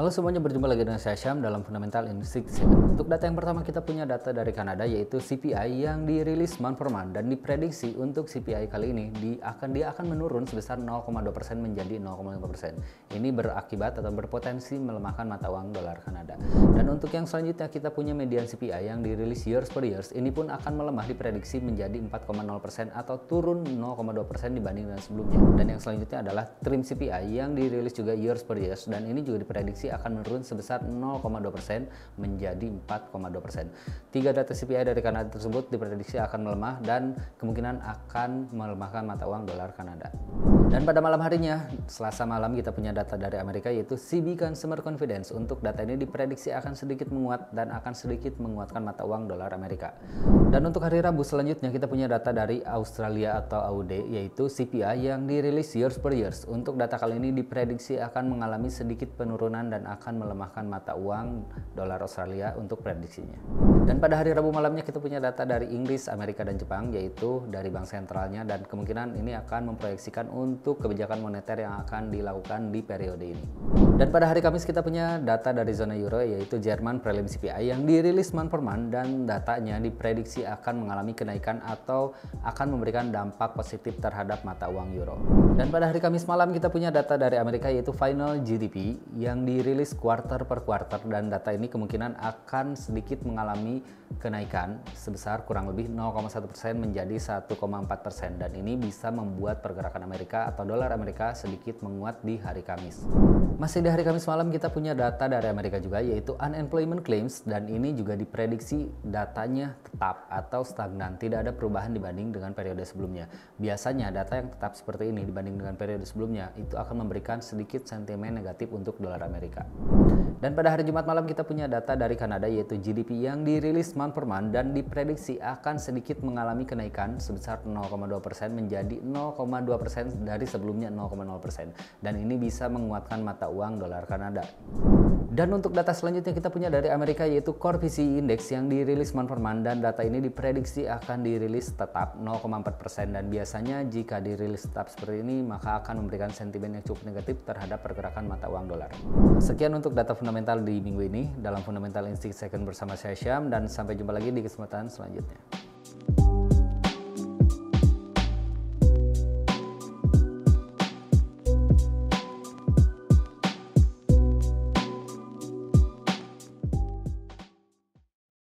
Halo semuanya, berjumpa lagi dengan saya Syam dalam Fundamental in 6 Seconds. Untuk data yang pertama kita punya data dari Kanada yaitu CPI yang dirilis month per month, dan diprediksi untuk CPI kali ini dia akan menurun sebesar 0,2% menjadi 0,5%. Ini berakibat atau berpotensi melemahkan mata uang dolar Kanada. Dan untuk yang selanjutnya kita punya median CPI yang dirilis years per years, ini pun akan melemah diprediksi menjadi 4,0% atau turun 0,2% dibanding dengan sebelumnya. Dan yang selanjutnya adalah trim CPI yang dirilis juga years per years, dan ini juga diprediksi akan menurun sebesar 0,2% menjadi 4,2%. Tiga data CPI dari Kanada tersebut diprediksi akan melemah dan kemungkinan akan melemahkan mata uang dolar Kanada. Dan pada malam harinya, Selasa malam, kita punya data dari Amerika yaitu CB Consumer Confidence. Untuk data ini diprediksi akan sedikit menguat dan akan sedikit menguatkan mata uang dolar Amerika. Dan untuk hari Rabu selanjutnya kita punya data dari Australia atau AUD yaitu CPI yang dirilis years per years. Untuk data kali ini diprediksi akan mengalami sedikit penurunan dan akan melemahkan mata uang dolar Australia untuk prediksinya. Dan pada hari Rabu malamnya kita punya data dari Inggris, Amerika, dan Jepang yaitu dari bank sentralnya, dan kemungkinan ini akan memproyeksikan untuk kebijakan moneter yang akan dilakukan di periode ini. Dan pada hari Kamis kita punya data dari zona euro yaitu Jerman Prelim CPI yang dirilis month per month, dan datanya diprediksi akan mengalami kenaikan atau akan memberikan dampak positif terhadap mata uang euro. Dan pada hari Kamis malam kita punya data dari Amerika yaitu final GDP yang dirilis quarter per quarter, dan data ini kemungkinan akan sedikit mengalami kenaikan sebesar kurang lebih 0,1% menjadi 1,4%, dan ini bisa membuat pergerakan Amerika atau dolar Amerika sedikit menguat di hari Kamis. Masih di hari Kamis malam kita punya data dari Amerika juga yaitu unemployment claims, dan ini juga diprediksi datanya tetap atau stagnan, tidak ada perubahan dibanding dengan periode sebelumnya. Biasanya data yang tetap seperti ini dibanding dengan periode sebelumnya itu akan memberikan sedikit sentimen negatif untuk dolar Amerika. Dan pada hari Jumat malam kita punya data dari Kanada yaitu GDP yang dirilis month per month, dan diprediksi akan sedikit mengalami kenaikan sebesar 0,2% menjadi 0,2% dari sebelumnya 0,0%, dan ini bisa menguatkan mata uang dolar Kanada. Dan untuk data selanjutnya kita punya dari Amerika yaitu Core PCE Index yang dirilis month per month, dan data ini diprediksi akan dirilis tetap 0,4%, dan biasanya jika dirilis tetap seperti ini maka akan memberikan sentimen yang cukup negatif terhadap pergerakan mata uang dolar. Sekian untuk data fundamental di minggu ini dalam Fundamental in 6 Seconds bersama saya Syam, dan sampai jumpa lagi di kesempatan selanjutnya.